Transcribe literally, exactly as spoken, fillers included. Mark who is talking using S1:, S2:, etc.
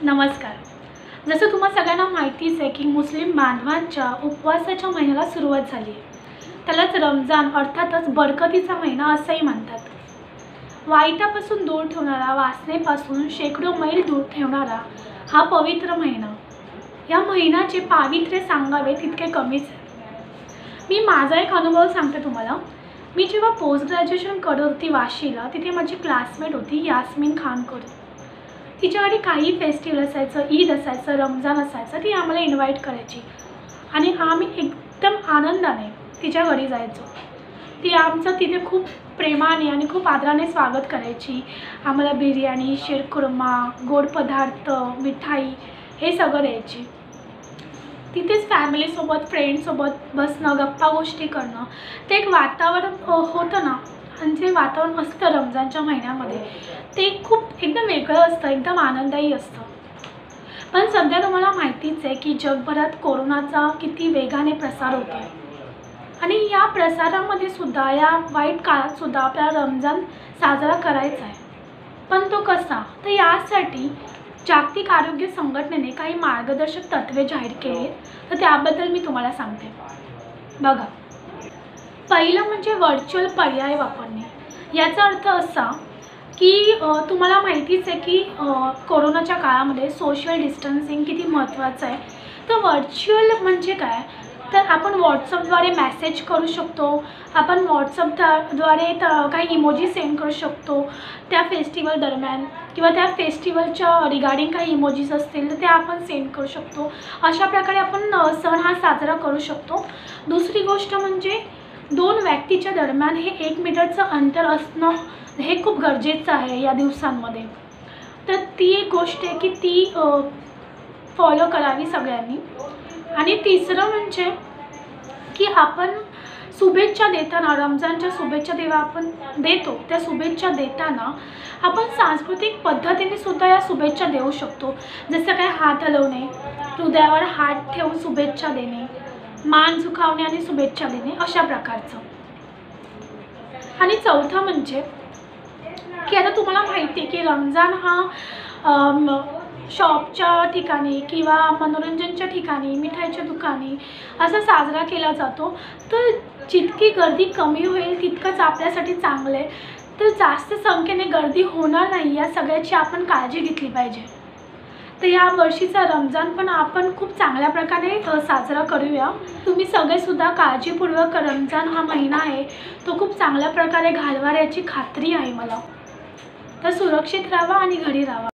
S1: नमस्कार। जसं तुम्हाला सगळ्यांना माहितीच आहे की मुस्लिम बांधवांच्या उपवासाच्या महिन्याला सुरुवात झाली आहे। त्यालाच रमजान अर्थातच बरकतीचा महिना असंही म्हणतात। वाईटापासून दूर ठेवणारा, वासनेपासून शेकडो मैल दूर ठेवणारा हा पवित्र महिना, या महिन्याचे पावित्र्य सांगावे तितके कमीच आहे। मी माझा एक अनुभव सांगते तुम्हाला। मी जेव्हा पोस्ट ग्रॅज्युएशन करत होती वाशीला, तिथे माझी क्लासमेट होती यास्मिन खानकर। तिच्याकडे काही फेस्टिवल असायचं, ईद असायचं, रमजान असायचं, ती आम्हाला इन्व्हाइट करायची आणि आम्ही एकदम आनंदाने तिच्या घरी जायचो। ती आमचं तिथे खूप प्रेमाने आणि खूप आदराने स्वागत करायची। आम्हाला बिर्याणी, शीरखुर्मा, गोड पदार्थ, मिठाई हे सगळं द्यायची। तिथेच फॅमिलीसोबत, फ्रेंड्ससोबत बसणं, गप्पा गोष्टी करणं, ते एक वातावरण होतं ना, आणि जे वातावरण असतं रमजानच्या महिन्यामध्ये ते खूप एकदम वेगळं असतं, एकदम आनंददायी असतं। पण सध्या तुम्हाला माहितीच आहे की जगभरात कोरोनाचा किती वेगाने प्रसार होतो आहे आणि या प्रसारामध्ये सुद्धा, या वाईट काळात सुद्धा आपल्याला रमजान साजरा करायचा आहे। पण तो कसा? तर यासाठी जागतिक आरोग्य संघटनेने काही मार्गदर्शक तत्त्वे जाहीर केली आहेत, तर त्याबद्दल मी तुम्हाला सांगते। बघा, पहिलं म्हणजे व्हर्च्युअल पर्याय वापरणे। याचा अर्थ असा की तुम्हाला माहितीच आहे की कोरोनाच्या काळामध्ये सोशल डिस्टन्सिंग किती महत्त्वाचं आहे। तर व्हर्च्युअल म्हणजे काय? तर आपण व्हॉट्सअपद्वारे मेसेज करू शकतो, आपण व्हॉट्सअपद्वारे काही इमोजी सेंड करू शकतो त्या फेस्टिवल दरम्यान, किंवा त्या फेस्टिवलच्या रिगार्डिंग काही इमोजीज असतील तर ते आपण सेंड करू शकतो। अशा प्रकारे आपण सण हा साजरा करू शकतो। दुसरी गोष्ट म्हणजे दोन व्यक्तीच्या दरम्यान हे एक मीटरचं अंतर असणं हे खूप गरजेचं आहे या दिवसांमध्ये। तर ती एक गोष्ट आहे की ती फॉलो करावी सगळ्यांनी। आणि तिसरं म्हणजे की आपण शुभेच्छा देताना, रमजानच्या शुभेच्छा जेव्हा आपण देतो, त्या शुभेच्छा देताना आपण सांस्कृतिक पद्धतीने सुद्धा या शुभेच्छा देऊ शकतो। जसं काय हात हलवणे, हृदयावर हात ठेवून शुभेच्छा देणे, मान झुकावणे आणि शुभेच्छा देणे, अशा प्रकारचं। आणि चौथं म्हणजे की आता तुम्हाला माहिती आहे की रमजान हा शॉपच्या ठिकाणी किंवा मनोरंजनच्या ठिकाणी, मिठाईच्या दुकानी असा साजरा केला जातो। तर जितकी गर्दी कमी होईल तितकंच आपल्यासाठी चांगलं आहे। तर जास्त संख्येने गर्दी होणार नाही या सगळ्याची आपण काळजी घेतली पाहिजे। तर या वर्षीचा रमजान पण आपण खूप चांगल्या प्रकारे साजरा करूया। तुम्ही सगळेसुद्धा काळजीपूर्वक रमजान हा महिना आहे तो खूप चांगल्या प्रकारे घालवा याची खात्री आहे मला। तर सुरक्षित राहा आणि घरी राहा।